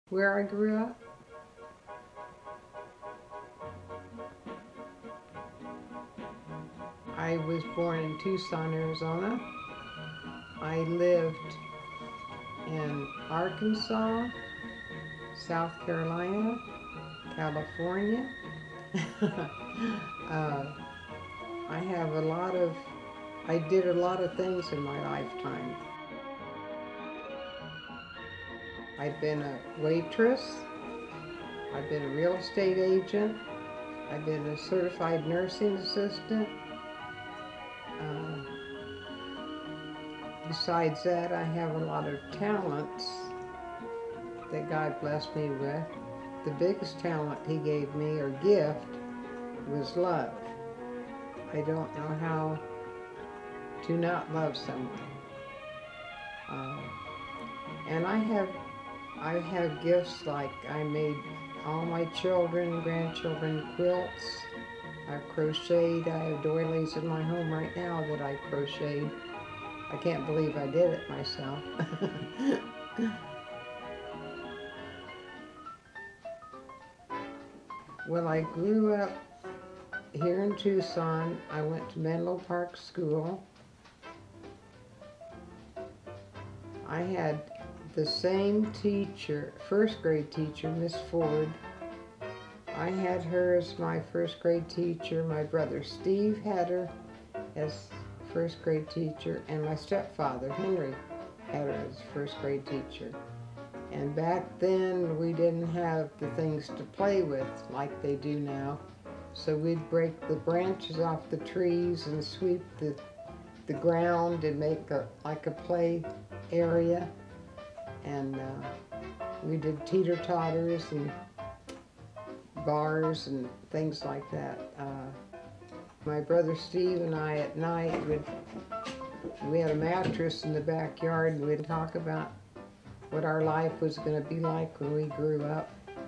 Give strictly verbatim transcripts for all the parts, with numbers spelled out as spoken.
Where I grew up? I was born in Tucson, Arizona. I lived in Arkansas, South Carolina, California. uh, I have a lot of, I did a lot of things in my lifetime. I've been a waitress, I've been a real estate agent, I've been a certified nursing assistant. Uh, besides that, I have a lot of talents that God blessed me with. The biggest talent He gave me, or gift, was love. I don't know how to not love someone. Uh, and I have, I have gifts like I made all my children, grandchildren quilts. I've crocheted. I have doilies in my home right now that I crocheted. I can't believe I did it myself. Well, I grew up here in Tucson. I went to Menlo Park School. I had the same teacher, first grade teacher, Miss Ford. I had her as my first grade teacher. My brother Steve had her as first grade teacher, and my stepfather, Henry, had her as first grade teacher. And back then, we didn't have the things to play with like they do now. So we'd break the branches off the trees and sweep the, the ground and make a, like a play area. And uh, we did teeter-totters and bars and things like that. Uh, my brother Steve and I at night, would we had a mattress in the backyard, and we'd talk about what our life was going to be like when we grew up.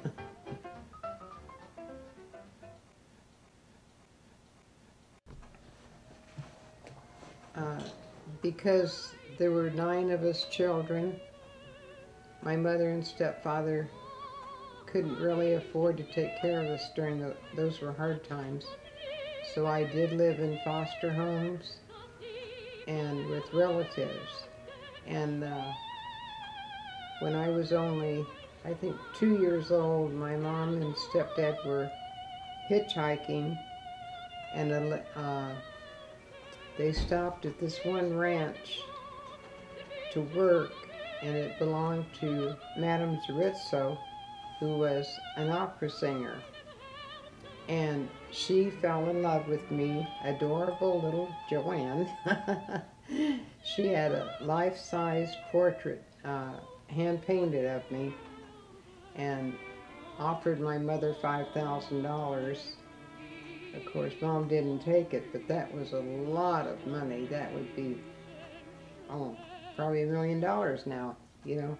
uh, because there were nine of us children, my mother and stepfather couldn't really afford to take care of us during the, those were hard times. So I did live in foster homes and with relatives. And uh, when I was only, I think, two years old, my mom and stepdad were hitchhiking, and uh, they stopped at this one ranch to work, and it belonged to Madame Zarizzo, who was an opera singer. And she fell in love with me, adorable little Joanne. She had a life-size portrait uh, hand-painted of me, and offered my mother five thousand dollars. Of course, Mom didn't take it, but that was a lot of money. That would be, oh, probably a million dollars now, you know.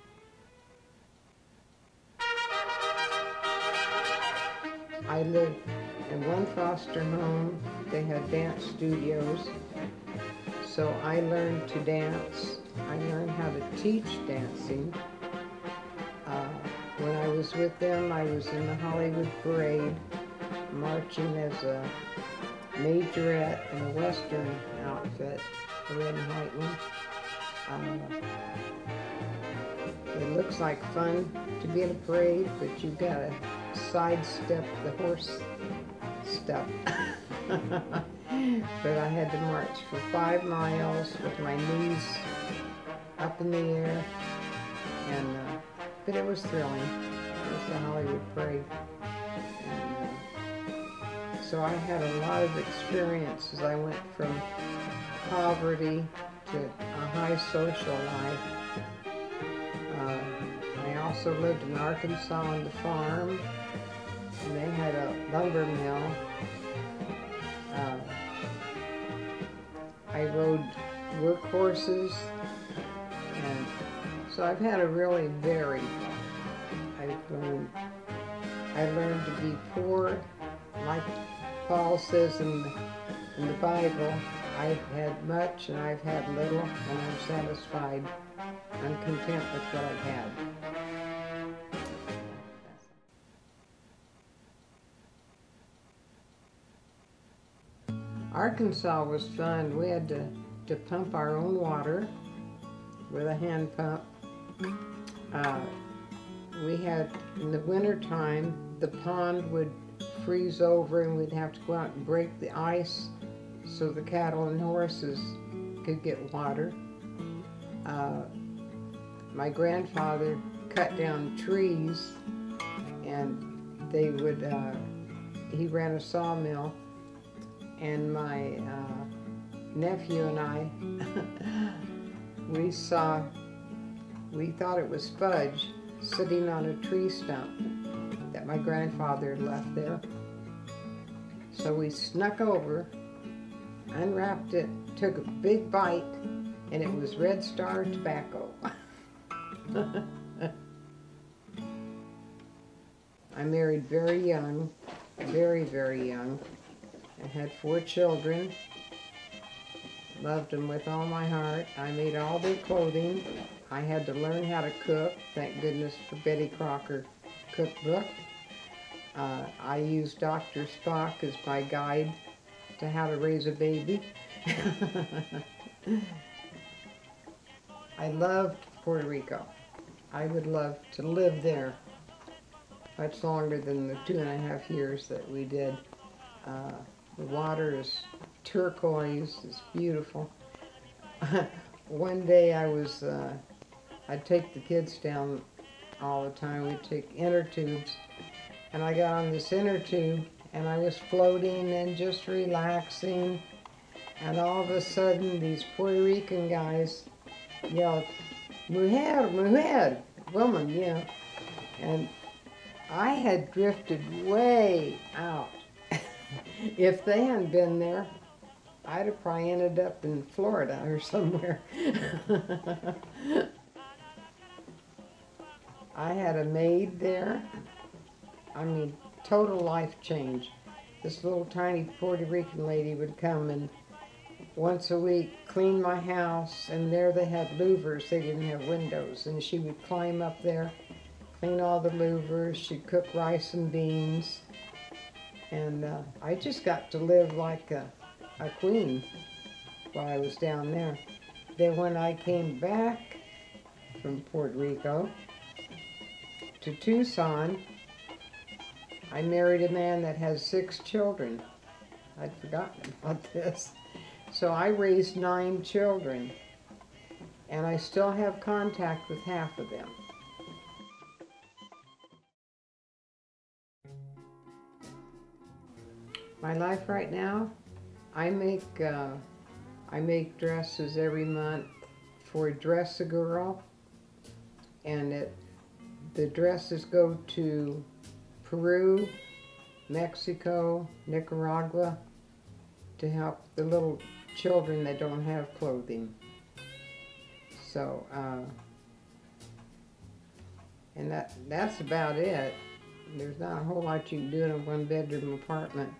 I lived in one foster home. They had dance studios. So I learned to dance. I learned how to teach dancing. Uh, when I was with them, I was in the Hollywood Parade, marching as a majorette in a Western outfit, a red and white one. Uh, it looks like fun to be in a parade, but you've got to sidestep the horse stuff. But I had to march for five miles with my knees up in the air, and uh, but it was thrilling. It was the Hollywood Parade. And, uh, so I had a lot of experiences. I went from poverty to a high social life. Uh, I also lived in Arkansas on the farm, and they had a lumber mill. Uh, I rode work horses, and so I've had a really varied life. I've learned, I learned to be poor, like Paul says in the, in the Bible. I've had much and I've had little, and I'm satisfied. I'm content with what I've had. Arkansas was fun. We had to, to pump our own water with a hand pump. Uh, we had, in the winter time, the pond would freeze over and we'd have to go out and break the ice so the cattle and horses could get water. Uh, my grandfather cut down trees, and they would, uh, he ran a sawmill, and my uh, nephew and I, we saw, we thought it was fudge sitting on a tree stump that my grandfather had left there. So we snuck over, unwrapped it, took a big bite, and it was Red Star tobacco. I married very young, very, very young. I had four children, loved them with all my heart. I made all their clothing. I had to learn how to cook, thank goodness for Betty Crocker cookbook. Uh, I used Doctor Spock as my guide to how to raise a baby. I loved Puerto Rico. I would love to live there much longer than the two and a half years that we did. Uh, the water is turquoise, it's beautiful. One day I was, uh, I'd take the kids down all the time. We'd take inner tubes, and I got on this inner tube and I was floating and just relaxing, and all of a sudden these Puerto Rican guys yelled, "Mujer, mujer," woman, you know, and I had drifted way out. If they hadn't been there, I'd have probably ended up in Florida or somewhere. I had a maid there. I mean, total life change. This little tiny Puerto Rican lady would come and once a week clean my house, and there they had louvers. They didn't have windows, and she would climb up there, clean all the louvers. She'd cook rice and beans, and uh, I just got to live like a, a queen while I was down there. Then when I came back from Puerto Rico to Tucson, I married a man that has six children. I'd forgotten about this. So I raised nine children, and I still have contact with half of them. My life right now, I make uh, I make dresses every month for Dress a Girl, and it the dresses go to Peru, Mexico, Nicaragua, to help the little children that don't have clothing. So, uh, and that that's about it. There's not a whole lot you can do in a one-bedroom apartment.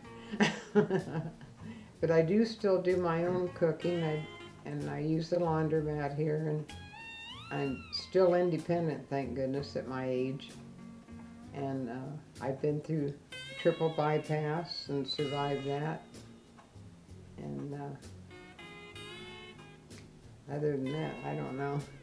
But I do still do my own cooking, I, and I use the laundromat here, and I'm still independent, thank goodness, at my age. And uh, I've been through triple bypass and survived that. And uh, other than that, I don't know.